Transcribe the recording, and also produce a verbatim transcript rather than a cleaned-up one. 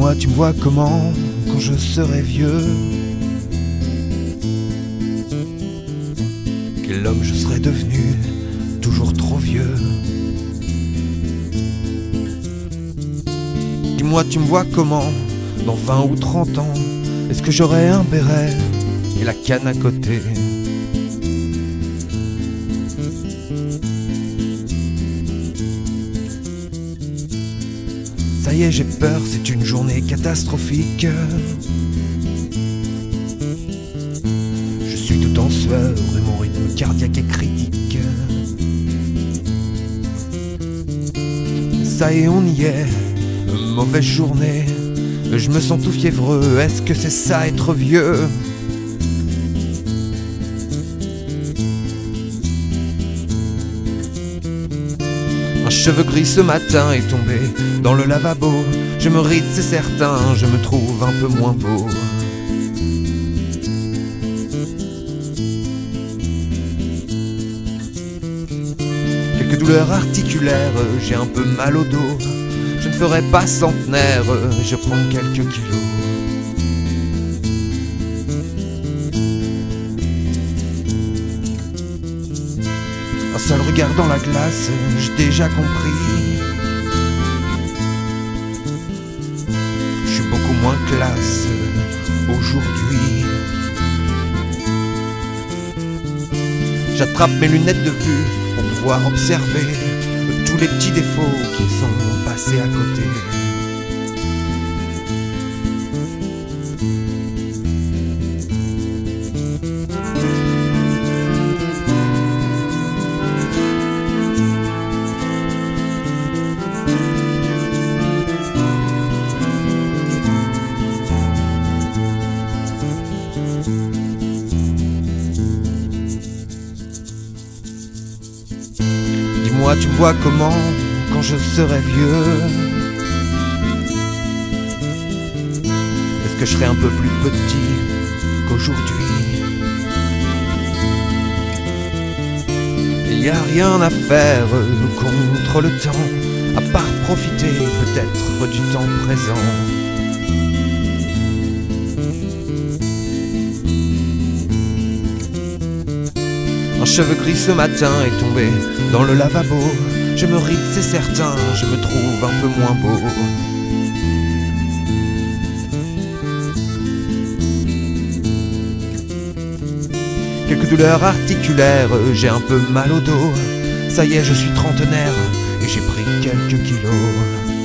Dis-moi, tu me vois comment quand je serai vieux? Quel homme je serais devenu, toujours trop vieux? Dis-moi, tu me vois comment dans vingt ou trente ans? Est-ce que j'aurai un béret et la canne à côté? Ça y est, j'ai peur, c'est une journée catastrophique. Je suis tout en sueur et mon rythme cardiaque est critique. Ça y est, on y est, mauvaise journée. Je me sens tout fiévreux, est-ce que c'est ça être vieux? Un cheveu gris ce matin est tombé dans le lavabo. Je me ride, c'est certain, je me trouve un peu moins beau. Quelques douleurs articulaires, j'ai un peu mal au dos. Je ne ferai pas centenaire, je prends quelques kilos. Un seul regard dans la glace, j'ai déjà compris. Je suis beaucoup moins classe aujourd'hui. J'attrape mes lunettes de vue pour pouvoir observer tous les petits défauts qui sont passés à côté. Dis-moi, tu me vois comment quand je serai vieux? Est-ce que je serai un peu plus petit qu'aujourd'hui? Il n'y a rien à faire contre le temps, à part profiter peut-être du temps présent. Un cheveu gris ce matin est tombé dans le lavabo. Je me ride, c'est certain, je me trouve un peu moins beau. Quelques douleurs articulaires, j'ai un peu mal au dos. Ça y est, je suis trentenaire et j'ai pris quelques kilos.